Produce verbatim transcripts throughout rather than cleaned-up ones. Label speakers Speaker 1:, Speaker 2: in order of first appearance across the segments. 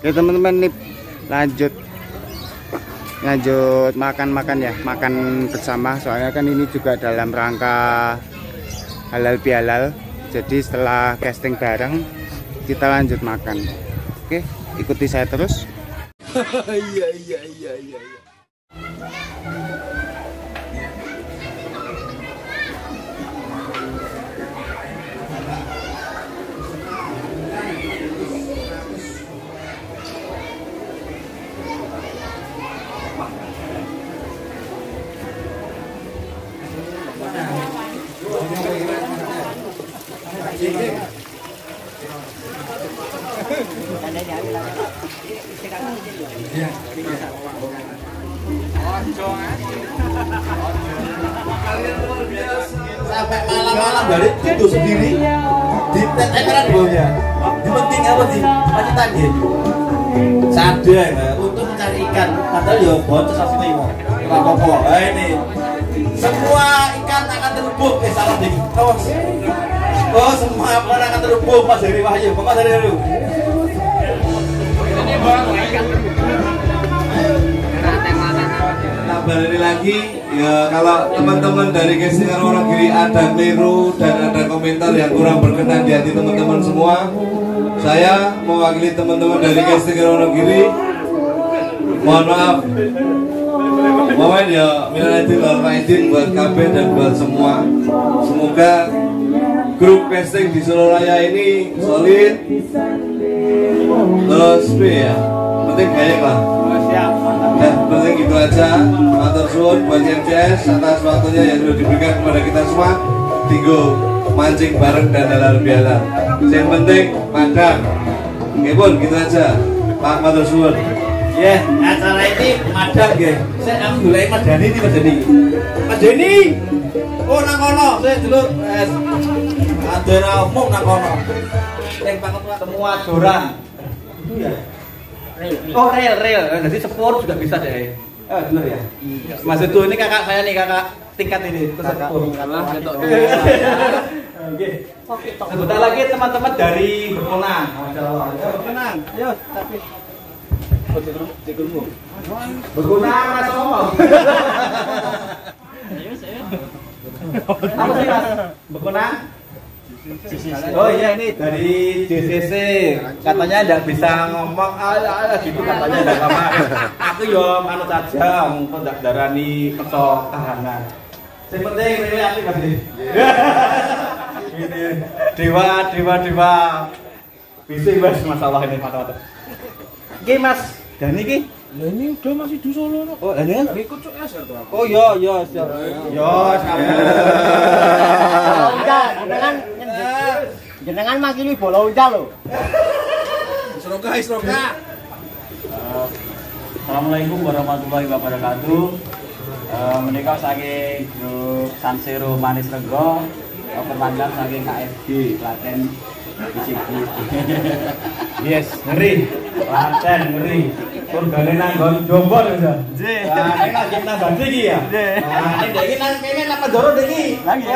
Speaker 1: Oke teman-teman, nih lanjut lanjut makan-makan ya, makan bersama. Soalnya kan ini juga dalam rangka halal bihalal. Jadi setelah casting bareng kita lanjut makan. Oke, ikuti saya terus. Iya iya iya iya.
Speaker 2: Sampai malam-malam balik tidur sendiri di teteran bawahnya. Di penting apa sih? Macetan gitu. Sadar untuk mencari ikan. Padahal ya bocor asli limo. Ora apa-apa. Nah ini semua ikan akan terhubung. Eh salah ding. Awas. Oh semua ikan akan terhubung. Mas Heri Wahyu. Mas Heri dulu. Ini bang ikan terhubung.
Speaker 3: Nah balik lagi ya, kalau teman-teman dari Casting Wonogiri ada keliru dan ada komentar yang kurang berkenan di hati teman-teman semua, saya mewakili teman-teman dari Casting Wonogiri mohon maaf. Mohon ya minal aidin wal faizin buat K B dan buat semua. Semoga grup casting di Solo Raya ini solid. Terus B ya, penting banyak lah. Nah, penting gitu aja. Matur suwun buat M C S atas waktunya yang sudah diberikan kepada kita semua. Tinggal mancing bareng dan halal bihalal. Yang penting madang. Oke pun gitu aja. Pak matur suwun.
Speaker 2: Ya, acara ini madang ya. Saya aku mulai madani ini madani. Madani. Oh nang kono, saya dulu es. Adora umum nang kono. Yang banget semua dorang. Itu ya. Oh rel rel, jadi sepur juga bisa deh. Eh bener ya. Mas Edo ini kakak saya nih, kakak tingkat ini. Terus sepur. Oke. Sebentar lagi teman-teman dari Berkenang. Berkenang, ayo tapi. Berkenang mas ngomong. Ayo saya. Apa sih mas? Berkenang? Oh iya ini dari J C C katanya tidak bisa ngomong ala ala gitu katanya tidak apa. Aku yo manut saja engko ndak darani perso kahanan. Sing penting ini aku ngerti. Ini dewa dewa dewa. Bisa mas masalah ini masalah. Iki Mas Dani iki.
Speaker 4: Lah ini udah masih di Solo.
Speaker 2: Oh, ini kan
Speaker 4: ikut cuk es atau apa?
Speaker 2: Oh iya iya siap. Yo sampe.
Speaker 5: Udah, jenengan jenengan makili bola udah lho.
Speaker 4: Seroga seroga.
Speaker 6: Assalamualaikum warahmatullahi wabarakatuh. Uh, menikah saking grup Sansero Manis Rego, perpanjang saking K F G Klaten Bisiki.
Speaker 2: Yes, ngeri.
Speaker 6: Klaten ngeri. Turgane nanggon Jombor ya.
Speaker 2: Nggih. Nah, ini lagi nang Bandi iki ya. Nah, ini iki nang kene napa Doro iki.
Speaker 6: Lagi.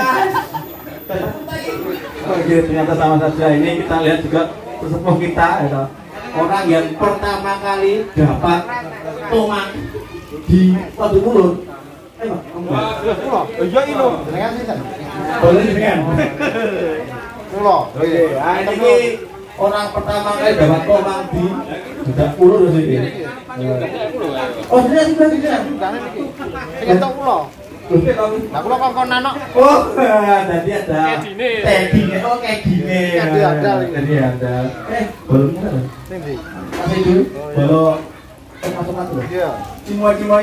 Speaker 2: Oke, ternyata sama saja. Ini kita lihat juga sesepuh kita ya. Orang yang pertama kali dapat tomat di Padu Mulut. Ayo, Pulau. Iya ini. Dengan sinten? Boleh dengan. Pulau. Oke, ini orang pertama kali dapat tomat di Budak Pulau di sini. Oh, sudah sudah sudah. Dengan tok Pulau. Nah, kula kongkon anak. Oh, tadi ada Tedine. Oh, Kedine. Tadi ada. Tadi ada. Eh, belum ada. Sini. Masih dulu. Belum. Masuk-masuk. Iya. Cimoy-cimoy.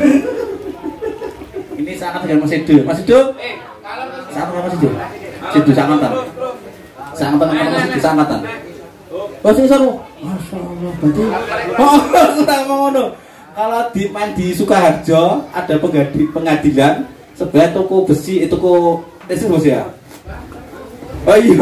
Speaker 2: Ini sangat dengan Mas Edo. Mas Edo? Eh, kalau sangat Mas Edo. Edo sangatan. Sangatan sama Mas Edo sangatan. Oh, sing seru. Masyaallah, berarti. Oh, kurang ngono. Kalau di main di Sukaharjo ada pengadilan sebelah toko besi, toko listrik bos ya. Oh iya.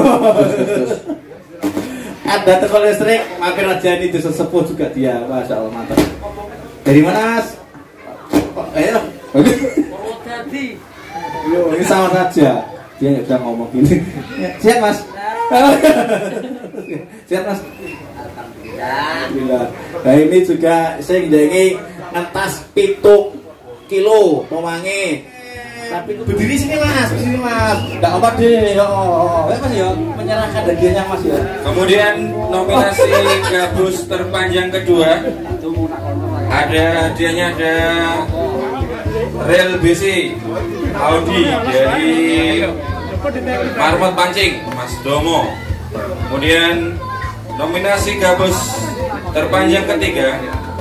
Speaker 2: Ada toko listrik, mampir aja ini itu sesepuh juga dia, masya Allah mantap. Dari mana Mas? Ayo. Purwodadi. Yo, ini sama saja. Dia nggak bisa ngomong gini. Siap Mas. Siap Mas. Alhamdulillah. Nah ini juga saya ngendengi ngentas pitung kilo pewangi. Tapi itu berdiri sini mas, sini mas. Enggak apa deh, yo. Ya mas ya, menyerahkan hadiahnya mas ya.
Speaker 7: Kemudian nominasi gabus terpanjang kedua ada hadiahnya ada Rel B C Audi dari Marmot Pancing Mas Domo. Kemudian nominasi gabus terpanjang ketiga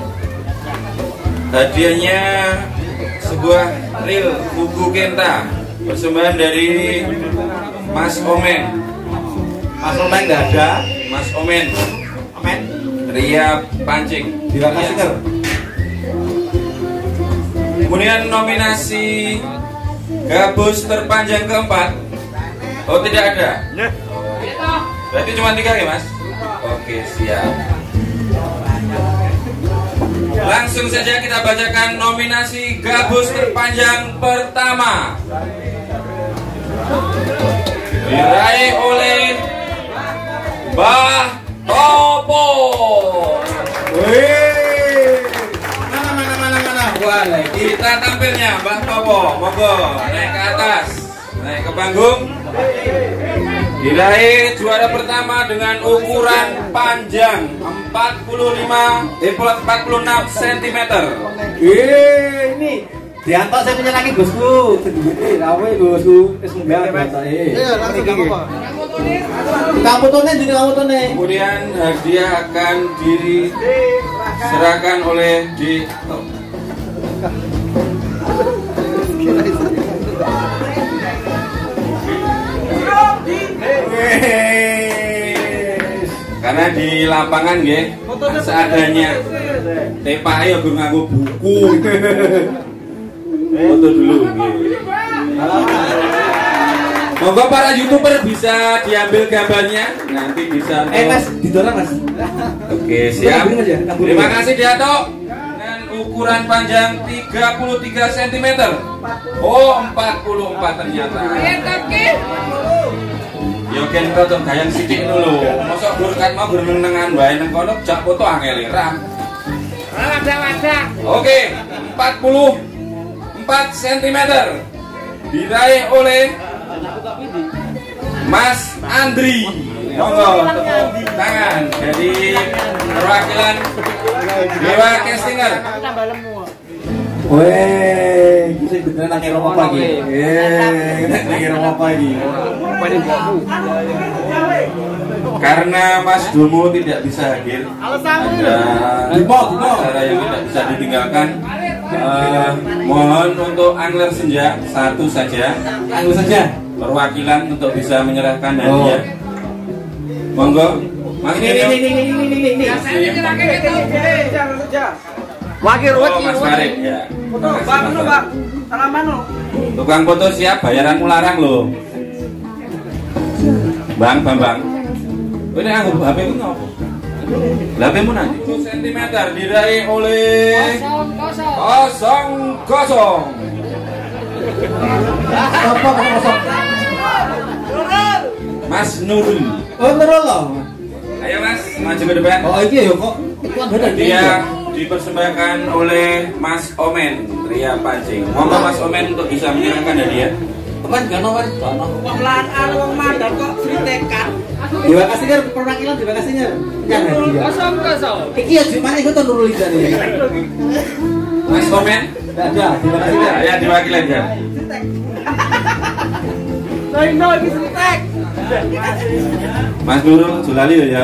Speaker 7: hadiahnya sebuah reel buku Kenta persembahan dari Mas Omen.
Speaker 2: Mas Omen nggak ada.
Speaker 7: Mas Omen
Speaker 2: Omen.
Speaker 7: Ria Pancing.
Speaker 2: Terima kasih Ker.
Speaker 7: Kemudian nominasi gabus terpanjang keempat. Oh tidak ada. Berarti cuma tiga ya mas? Oke siap. Langsung saja kita bacakan nominasi gabus terpanjang pertama. Diraih oleh Mbah Topo.
Speaker 2: Wih. Mana mana mana mana. Wah,
Speaker 7: Kita tampilnya Mbah Topo. Monggo naik ke atas, naik ke panggung. Diraih juara pertama dengan ukuran panjang empat puluh lima, eh, empat puluh enam sentimeter.
Speaker 2: Wih, ini diantar saya punya lagi bosku. Sedikit, awe bosku. Es munggah bahasa eh. Iya, langsung apa? Kamu tone jadi kamu tone.
Speaker 7: Kemudian hadiah akan diserahkan oleh di karena di lapangan nggih seadanya tepak ayo gue nganggo buku. Foto dulu nggih. Monggo para YouTuber bisa diambil gambarnya, nanti bisa.
Speaker 2: Eh Mas, didorong Mas.
Speaker 7: Oke, siap. Terima kasih Diato. Dengan ukuran panjang tiga puluh tiga sentimeter. Oh, empat puluh empat ternyata. Yo ken foto gayang sithik dulu. Mosok berkat mau berenengan wae nang kono jak foto angel ra. Oke, empat puluh empat sentimeter. Diraih oleh Mas Andri. Monggo tepuk tangan dari perwakilan Dewa Castinger.
Speaker 2: Weh, bisa beneran nangis rumah pagi. Eh, nangis rumah pagi.
Speaker 7: Karena Mas Domo tidak bisa hadir, ada acara yang tidak bisa ditinggalkan. Uh, mohon untuk angler senja satu saja,
Speaker 2: Anggur saja.
Speaker 7: perwakilan untuk bisa menyerahkan hadiah. Monggo, Mas
Speaker 2: Ini ini ini ini ini ini ini.
Speaker 5: Wakil
Speaker 7: Oh, Mas Farid ya.
Speaker 5: Foto, Bang, foto, Bang. Salaman lo.
Speaker 7: Tukang foto siap, bayaran larang loh. Bang, Bambang. Ini anggap H P ku ngopo? H P mu nanti satu sentimeter diraih oleh kosong kosong.
Speaker 2: Apa kosong?
Speaker 7: Mas Nurul.
Speaker 2: Oh, Nurul loh.
Speaker 7: Ayo Mas, maju ke depan.
Speaker 2: Oh, iki ya kok. Iklan beda
Speaker 7: Dia dipersembahkan oleh Mas Omen Ria Pancing. Monggo Mas Omen untuk bisa menyerahkan hadiah.
Speaker 2: Teman gak nomor, gak nomor.
Speaker 5: Pelan wong mandar kok fritekan.
Speaker 2: Terima kasih kan perwakilan, terima kasihnya. Yang hadiah.
Speaker 5: Kosong kosong.
Speaker 2: Iki ya gimana itu tuh Nurul ini.
Speaker 7: Mas Omen,
Speaker 2: Enggak ada, terima kasih kan.
Speaker 7: ya diwakilkan ya.
Speaker 5: Noi noi iki fritek.
Speaker 7: Mas Nurul Julali ya.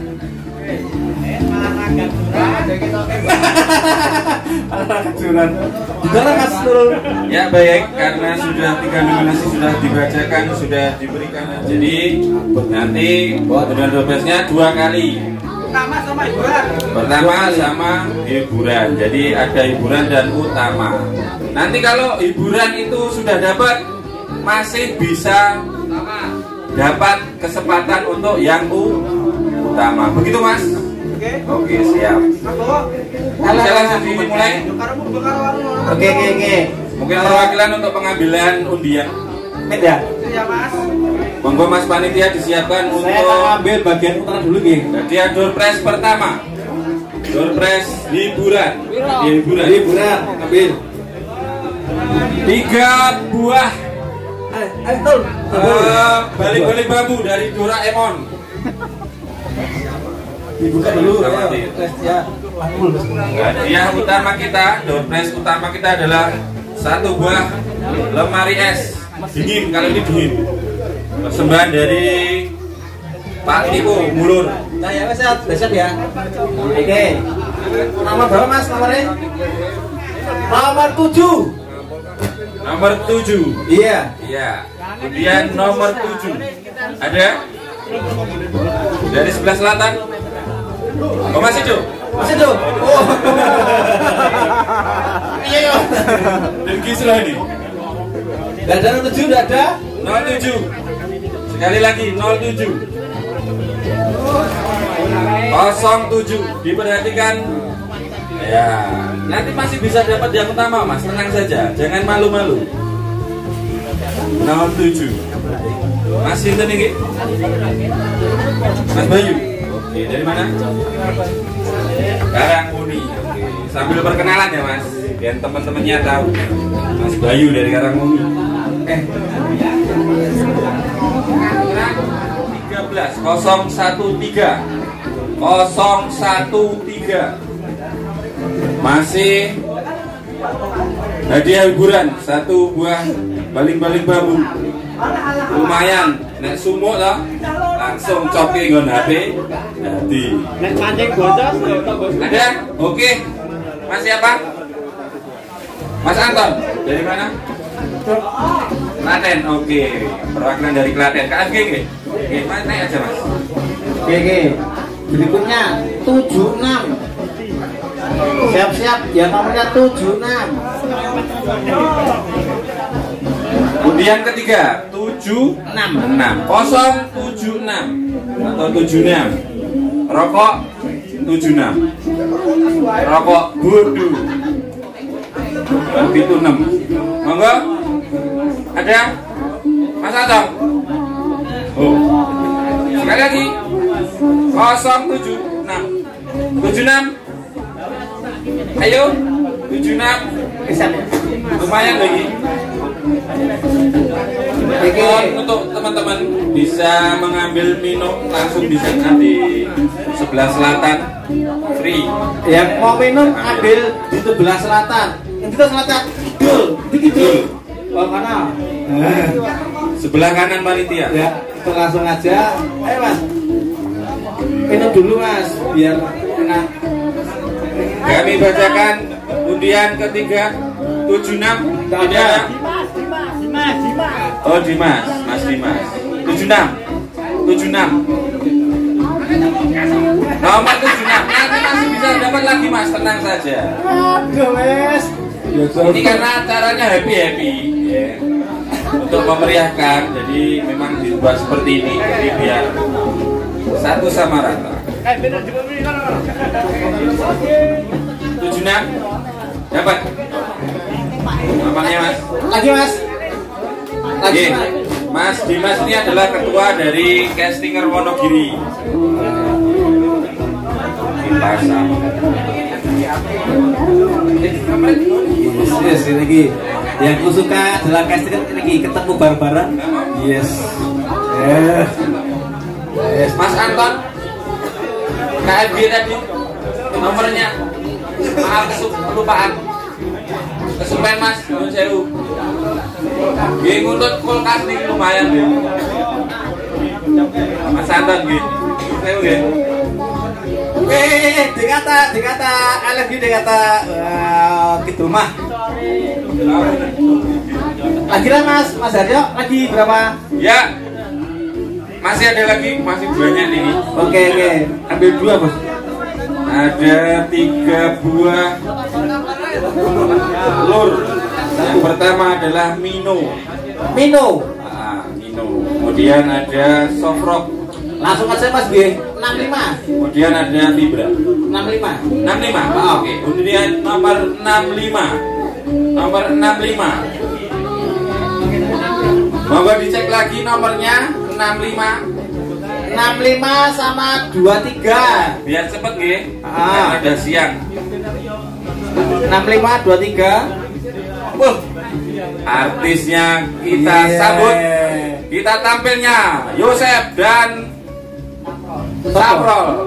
Speaker 2: Kejuran. Gimana Mas Nurul?
Speaker 7: Ya baik, karena sudah tiga nominasi sudah dibacakan, sudah diberikan. Jadi nanti dengan dua belasnya dua kali.
Speaker 5: Pertama sama hiburan.
Speaker 7: Pertama sama hiburan. Jadi ada hiburan dan utama. Nanti kalau hiburan itu sudah dapat, masih bisa dapat kesempatan untuk yang utama. Begitu Mas? Oke, siap. Kalau langsung dimulai.
Speaker 2: Oke oke oke.
Speaker 7: Mungkin perwakilan untuk pengambilan undian.
Speaker 2: Met ya?
Speaker 5: Ya Mas.
Speaker 7: Monggo Mas Panitia disiapkan
Speaker 2: Saya akan
Speaker 7: untuk
Speaker 2: ngambil bagian utara dulu nih.
Speaker 7: hadiah door prize pertama. Door prize hiburan. Hiburan.
Speaker 2: Hiburan, ambil.
Speaker 7: Tiga buah
Speaker 2: Ayo, ayo, tol.
Speaker 7: eh, balik-balik bambu dari Doraemon.
Speaker 2: Dibuka dulu.
Speaker 7: Sama
Speaker 2: ayo.
Speaker 7: dia.
Speaker 2: Tes, ya. Panggul.
Speaker 7: Hadiah utama kita, door prize utama kita adalah satu buah lemari es dingin, kalau ini dingin. Persembahan dari Pak Timo Mulur.
Speaker 2: Nah, ya, Mas, ya. Udah siap ya. Oke. Nomor berapa, Mas? Nomornya? Nomor tujuh.
Speaker 7: Nomor tujuh.
Speaker 2: Iya.
Speaker 7: Iya. Kemudian nomor tujuh. Ada dari sebelah selatan. Oh, masih tuh.
Speaker 2: Masih tuh. Oh. Iya, yo.
Speaker 7: Dan kisah ini.
Speaker 2: Gak ada nomor tujuh, udah ada.
Speaker 7: nol tujuh. Sekali lagi nol tujuh. nol tujuh. Diperhatikan. Ya, nanti masih bisa dapat yang utama, Mas. Tenang saja, jangan malu-malu. nol tujuh. Mas Sinten ini? Mas Bayu. Oke, dari mana? Karangmuni. Oke, sambil perkenalan ya, Mas. Biar teman-temannya tahu. Mas Bayu dari Karangmuni. Oke. tiga belas nol satu tiga nol satu tiga. Masih hadiah hiburan satu buah baling-baling bambu. Lumayan, nek sumuk lah langsung coki nggon H P. Jadi
Speaker 5: Nek mancing bocor, bos.
Speaker 7: ada? Oke. Mas siapa? Mas Anton. Dari mana? Klaten. Oke. Perwakilan dari Klaten. K F G nggih? Oke, Mas naik aja, Mas.
Speaker 2: Oke, oke. Berikutnya tujuh enam. Siap-siap, ya nomornya tujuh enam.
Speaker 7: Kemudian ketiga, tujuh enam. nol tujuh enam atau tujuh enam. Rokok tujuh enam. Rokok bodu. Itu enam. Monggo. Ada? Mas Atong. Oh. Sekali lagi. nol tujuh enam. tujuh enam. Ayo. tujuh enam. Lumayan lagi. Mohon untuk teman-teman bisa mengambil minum langsung di sana di sebelah selatan free.
Speaker 2: Yang mau minum ambil di sebelah selatan. Yang kita selatan kidul, di kidul. Oh mana?
Speaker 7: Sebelah kanan panitia.
Speaker 2: Ya, itu langsung aja. Ayo Mas. Minum dulu Mas, biar enak.
Speaker 7: Kami bacakan undian ketiga tujuh enam. Tidak ada.
Speaker 5: Dimas, Dimas.
Speaker 7: Oh Dimas, Mas Dimas. tujuh enam. tujuh enam. Nomor tujuh enam. Nanti masih bisa dapat lagi Mas, tenang saja.
Speaker 2: Aduh Mas.
Speaker 7: Ini karena acaranya happy-happy ya. Untuk memeriahkan, jadi memang dibuat seperti ini, jadi biar satu sama rata. tujuh enam. Dapat. Namanya Mas.
Speaker 2: Lagi Mas. Lagi
Speaker 7: Oke, Mas Dimas ini adalah ketua dari Castinger Wonogiri. Kita sama.
Speaker 2: Yes, ini lagi. Yang aku suka adalah casting lagi ketemu bareng-bareng. Yes. Yes.
Speaker 7: Yes, Mas Anton. K F G tadi nomornya. Maaf kelupaan. Kesupen Mas, nyuwun sewu. Nggih nguntut kulkas niki lumayan nggih. Mas Anton nggih. Sewu nggih.
Speaker 2: Eh, dikata, dikata, L F G dikata, uh, gitu mah. Lagi lah Mas, Mas Aryo, lagi berapa?
Speaker 7: Ya. Masih ada lagi, masih banyak nih.
Speaker 2: Oke, oke, ambil dua Mas.
Speaker 7: Ada tiga buah telur. Yang pertama adalah Mino.
Speaker 2: Mino.
Speaker 7: Ah, Mino. Kemudian ada Sofrock.
Speaker 2: Langsung aja Mas B, enam lima.
Speaker 7: Kemudian ada Vibra.
Speaker 2: enam lima.
Speaker 7: enam lima. Oh, oke. Kemudian nomor enam lima. Nomor enam lima. Monggo dicek lagi nomornya enam lima.
Speaker 2: enam lima sama dua tiga.
Speaker 7: Biar cepet nggih.
Speaker 2: Ah.
Speaker 7: Ada siang.
Speaker 2: enam lima dua tiga.
Speaker 7: Wah. Artisnya kita
Speaker 2: Yeah.
Speaker 7: sambut. Kita tampilnya Yosef dan Saprol.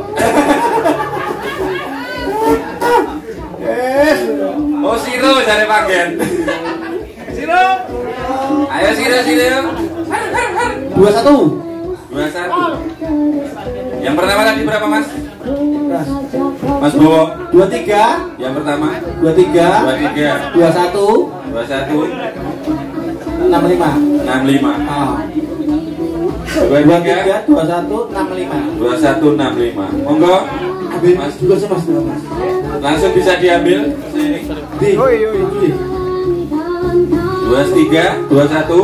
Speaker 7: Oh Siro dari Pagen. Siro. Ayo Siro Siro.
Speaker 2: dua satu.
Speaker 7: Dua satu. Yang pertama tadi berapa Mas? Mas Bowo.
Speaker 2: dua tiga.
Speaker 7: Yang pertama.
Speaker 2: dua tiga.
Speaker 7: Dua tiga.
Speaker 2: dua satu.
Speaker 7: Dua satu.
Speaker 2: enam lima.
Speaker 7: Enam lima.
Speaker 2: Ah.
Speaker 7: Dua
Speaker 2: dua
Speaker 7: tiga.
Speaker 2: tiga. dua satu. enam lima.
Speaker 7: Dua satu enam lima. Monggo.
Speaker 2: Ambil
Speaker 7: Mas
Speaker 2: juga sih Mas. Dua, Mas.
Speaker 7: langsung bisa diambil. Sini.
Speaker 2: Di. Di.
Speaker 7: Dua tiga. Dua satu.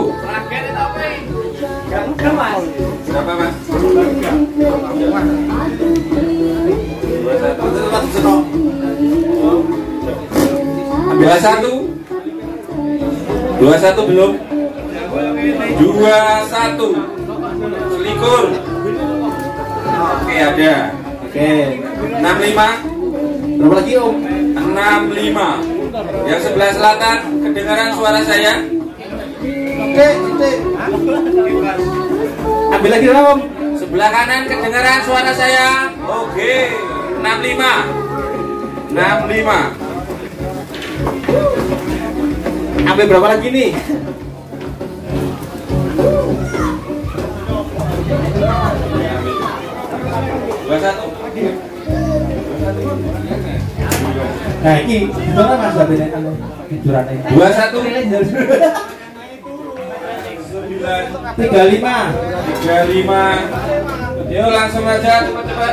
Speaker 7: Berapa Mas? Dua satu. Dua satu belum. Dua satu. Selikur. Oke ada.
Speaker 2: Oke.
Speaker 7: Enam lima.
Speaker 2: Berapa lagi Om?
Speaker 7: Enam lima. Yang sebelah selatan kedengaran suara saya.
Speaker 2: Oke. Oke. Ambil lagi Om.
Speaker 7: Sebelah kanan kedengaran suara saya. Oke. Enam lima. Enam lima.
Speaker 2: Ambil berapa lagi nih?
Speaker 7: Dua satu.
Speaker 2: Nah ini gimana Mas Babene anu hiburannya?
Speaker 7: Dua satu.
Speaker 2: Tiga lima.
Speaker 7: Tiga lima. Yuk langsung aja cepat-cepat.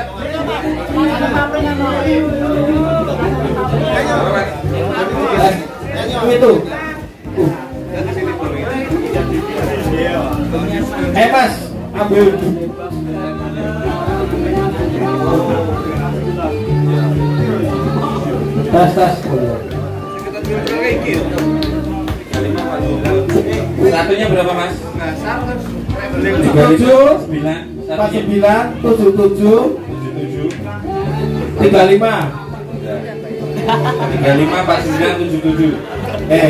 Speaker 2: Itu. Eh Mas, ambil. Tas tas.
Speaker 7: Satunya berapa Mas?
Speaker 2: Tujuh,
Speaker 7: Sembilan.
Speaker 2: empat sembilan, tujuh tujuh, tiga lima.
Speaker 7: Tiga lima empat sembilan tujuh tujuh.
Speaker 2: Eh,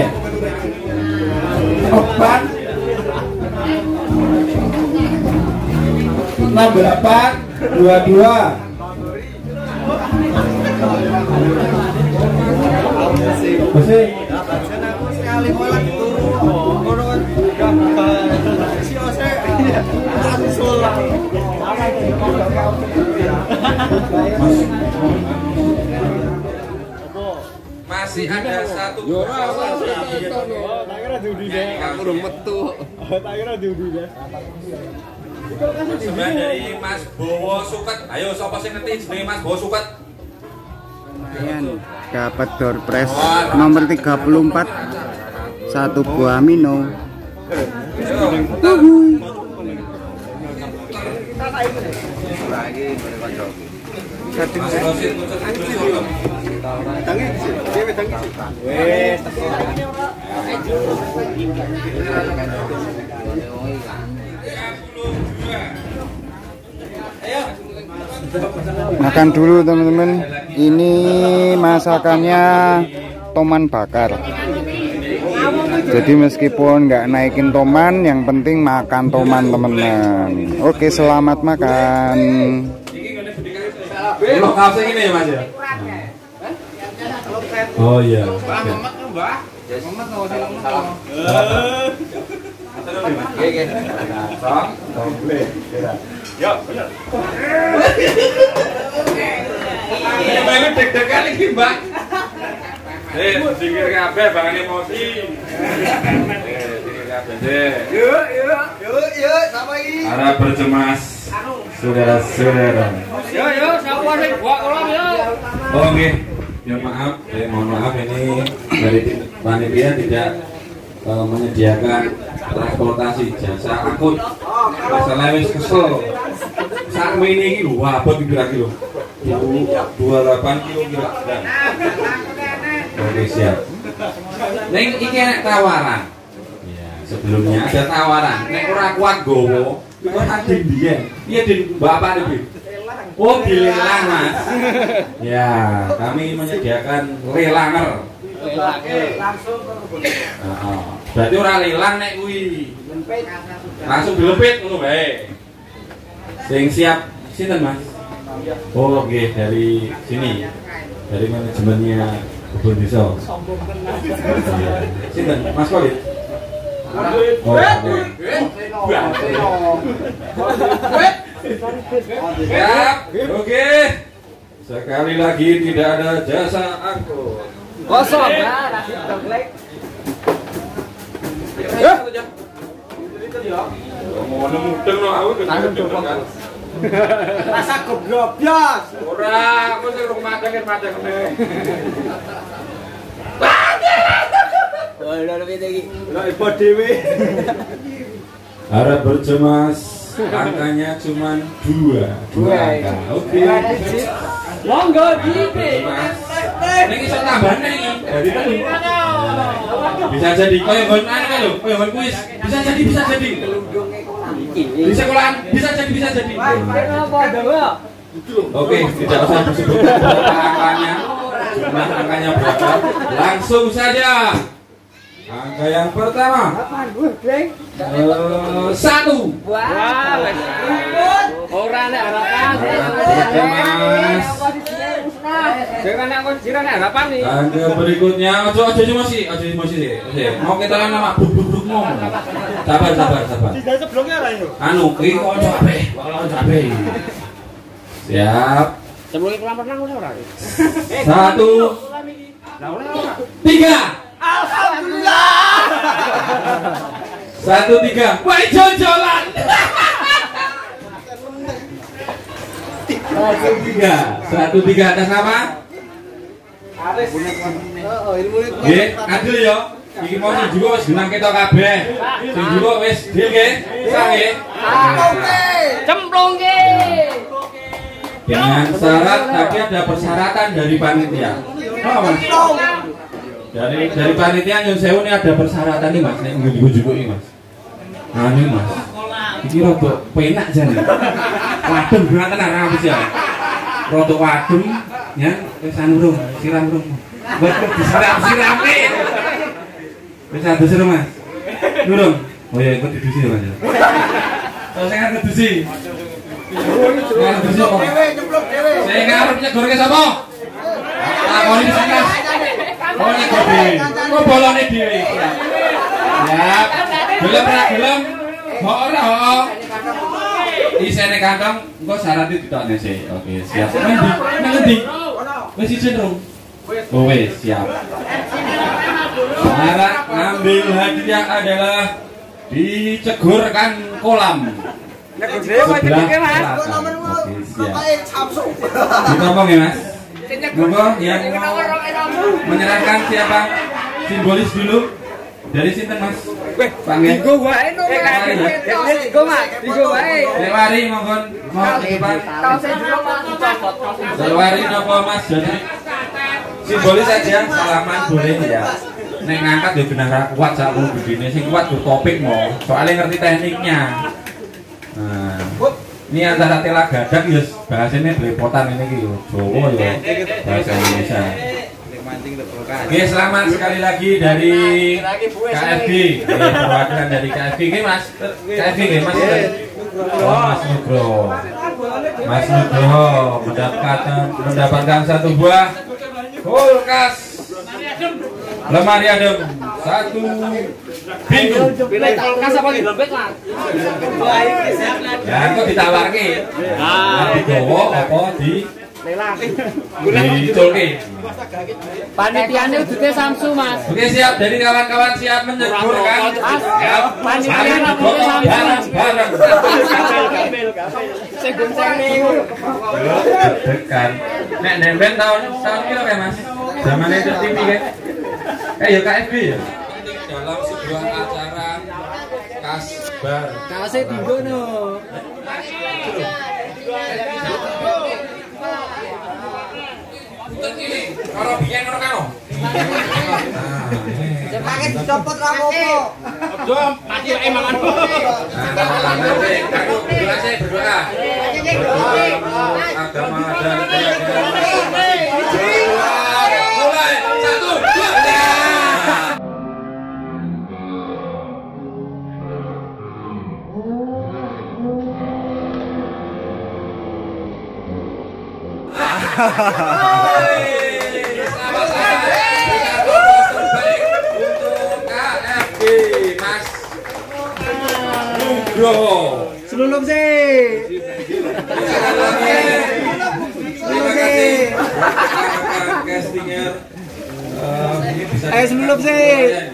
Speaker 2: empat, enam delapan, dua dua. Bersih.
Speaker 7: Masih ada satu. Persembahan dari Mas Bowo Suket. Ayo sapa sing ngerti jenenge Mas Bowo Suket?
Speaker 1: Ayan, dapat door prize nomor tiga puluh empat. Satu buah mino. Uhuy.
Speaker 7: Mas Rosid muncul terus.
Speaker 1: Makan dulu teman-teman. Ini masakannya toman bakar. Jadi meskipun nggak naikin toman, yang penting makan toman teman-teman. Oke, selamat makan.
Speaker 7: Lokal sing ini ya Mas ya. Oh iya. Ini banget deg-degan iki, Mbak. Eh, dikir kabeh bangan emosi. Eh, dikir kabeh. Yuk, yuk, yuk, yuk, sama iki. Para bercemas, saudara-saudara. Yuk, yuk, sapa sing buat kolom yuk. Oh nggih. Ya maaf, eh, mohon maaf ini dari tim panitia tidak uh, menyediakan transportasi jasa angkut. Masalah wis kesel. Sak mini iki lho, abot iki lho. dua puluh delapan kilogram. Oke, siap. Neng iki enak tawaran. Ya, sebelumnya ada tawaran. Nek ora kuat gowo, Kok adin dia? Iya din, bapak nih. Oh dilelang mas. Ya, kami menyediakan lelanger.
Speaker 5: Langsung
Speaker 7: Heeh. Berarti ora lelang nek kuwi. Langsung dilepit ngono bae. Sing siap sinten mas? Oh nggih dari sini. Dari manajemennya kebun desa. Sinten? Mas Kolit. Oh, siap, oke. Sekali lagi tidak ada jasa angkut.
Speaker 5: kosong ya, nasi doglek.
Speaker 7: Mau mudeng no aku kan.
Speaker 5: Rasa goblok.
Speaker 7: Ora, aku sing rung madeng-madeng ngene.
Speaker 5: Oh, udah lebih tinggi.
Speaker 2: Lah ibu dewe.
Speaker 7: Harap bercemas, angkanya cuma dua, dua angka. Oke.
Speaker 5: Monggo dite.
Speaker 7: Ini iso tambahan iki. Dari tadi. Bisa jadi koyo nggon anu lho, koyo nggon kuis. Bisa jadi, bisa jadi. Di sekolahan bisa jadi, bisa jadi.
Speaker 5: Kenapa dawa?
Speaker 7: Oke, tidak usah disebut berapa angkanya. Jumlah angkanya berapa? Langsung saja. Angka yang pertama. Uh, satu.
Speaker 5: Wah, ora nek harapan.
Speaker 7: Mas.
Speaker 5: Jangan aku jiran harapan nih.
Speaker 7: Angka berikutnya, ojo ojo emosi, ojo emosi sih. Mau kita kan nama buk buk buk ngomong. Sabar sabar sabar.
Speaker 2: Tidak sebelumnya apa itu?
Speaker 7: Anu, iki kok ojo ape, kok ojo ape. Siap.
Speaker 5: Sebelum kelamar nang ora.
Speaker 7: Satu. Tiga.
Speaker 5: Alhamdulillah.
Speaker 7: Satu tiga. Wah jojolan. Satu tiga. Satu tiga atas nama.
Speaker 5: Aris. Oh, ilmu itu.
Speaker 7: Nggih, adil ya. Iki mau sing juga wis genang ketok kabeh. Sing juga wis deal nggih. Sah nggih.
Speaker 5: Cemplung ke.
Speaker 7: Dengan syarat tadi ada persyaratan dari panitia. Oh, Mas. Dari dari panitia nyun sewu ini ada persyaratan nih Mas, nek nggo ini Mas. Nah ini Mas. Iki rada penak jane. Wadem banget tenan habis ya. Rada wadem ya wis anurung, siram urung. Wis disiram-sirame. Wis adus urung Mas. Nurung. Oh ya ikut didusi Mas. Terus saya ngedusi. Ngedusi kok. Saya ngarep nyegorke sapa? Takoni pisan. Oh ini kopi, kok bolone dhewe. Ya, gelem ra gelem, kok ora kok. Isene kantong, engko syaratnya ditokne sih. Oke, siap. Nang ndi? Nang ndi? Wis izin rung. Oh wis, siap. Syarat ngambil hadiah adalah dicegurkan kolam. Sebelah selatan. Oke, siap. Ditompong ya Mas? Monggo yang mau menyerahkan siapa simbolis dulu dari sinten Mas? Panggil.
Speaker 5: Digo wae no. Digo Mas, digo wae.
Speaker 7: Lewari monggo mau ke depan. Lewari napa Mas? Jadi simbolis saja salaman boleh ya. Nek ngangkat ya benar ra kuat sak ngono begini sing kuat tuh topik mau. Soalnya ngerti tekniknya. Nah, ini antara tela gadak ya bahasanya belepotan ini gitu Jawa ya bahasa Indonesia. Oke, selamat sekali lagi dari K F G. Perwakilan dari K F G ini Mas. K F G ini Mas. Oh, Mas Nugroho. Mas Nugroho mendapatkan mendapatkan satu buah kulkas lemari adem satu pintu.
Speaker 5: Pilih kulkas apa di dompet Mas?
Speaker 7: Ya kok ditawarke. Ah, digowo apa di
Speaker 5: Lelang.
Speaker 7: diculke.
Speaker 5: Panitiane udute Samsu Mas.
Speaker 7: Oke siap, dari kawan-kawan siap menyegurkan. Siap.
Speaker 5: Panitiane udute Samsu.
Speaker 7: Bareng.
Speaker 5: Sing goncenge ngono.
Speaker 7: Dekan. Nek nemben tahun tahun piro kae Mas? Zaman itu T V kae. Eh ya K F B ya. Dalam sebuah acara kasbar.
Speaker 5: Kase dinggo no.
Speaker 7: Ini, kalau bikin orang kano.
Speaker 5: Pakai dicopot ra apa-apa.
Speaker 4: Aja mati wae mangan.
Speaker 7: Nah, nanti aku berdoa sih, berdoa. Agama dan mulai satu dua tiga. Bro,
Speaker 1: Selulup sih.
Speaker 7: terima kasih rekan castinger. Ini bisa
Speaker 1: Ayo selulup sih.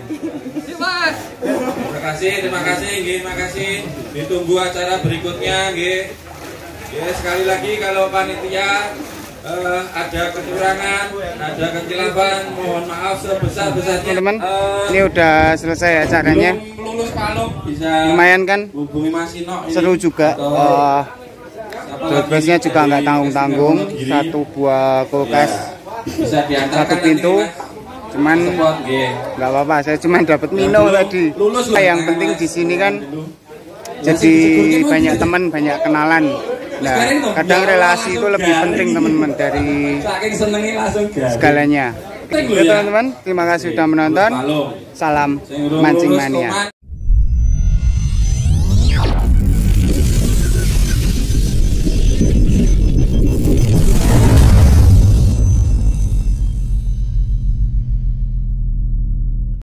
Speaker 7: Terima kasih, terima kasih, nggih, terima kasih. Ditunggu acara berikutnya, nggih. Ya, sekali lagi kalau panitia eh, ada kekurangan, ada kecelakaan, mohon maaf sebesar-besarnya.
Speaker 1: Teman-teman,
Speaker 7: Eh,
Speaker 1: ini udah selesai acaranya.
Speaker 7: belum lulus palung bisa
Speaker 1: Lumayan kan?
Speaker 7: hubungi Mas Ino ini.
Speaker 1: Seru juga.
Speaker 7: Atau
Speaker 1: Uh,
Speaker 7: siapa
Speaker 1: door prize-nya
Speaker 7: lagi
Speaker 1: juga nggak
Speaker 7: dari
Speaker 1: tanggung-tanggung.
Speaker 7: Wonogiri.
Speaker 1: Satu buah kulkas,
Speaker 7: Bisa diantarkan
Speaker 1: satu
Speaker 7: nanti,
Speaker 1: pintu.
Speaker 7: Mas.
Speaker 1: Cuman
Speaker 7: Support, nggih.
Speaker 1: nggak apa-apa. Saya cuma dapat minum
Speaker 7: belum
Speaker 1: tadi.
Speaker 7: lulus loh,
Speaker 1: Yang
Speaker 7: Mas.
Speaker 1: penting di sini kan
Speaker 7: Yang
Speaker 1: jadi
Speaker 7: security pun
Speaker 1: banyak
Speaker 7: bisa.
Speaker 1: teman, banyak kenalan. Nah, kadang relasi itu lebih penting teman-teman dari
Speaker 7: Saking senengnya langsung garing.
Speaker 1: segalanya.
Speaker 7: Penting
Speaker 1: Oke
Speaker 7: loh ya.
Speaker 1: teman-teman, terima kasih sudah menonton.
Speaker 7: Palung.
Speaker 1: Salam
Speaker 7: Sing urung
Speaker 1: mancing
Speaker 7: lulus
Speaker 1: mania.
Speaker 7: koman.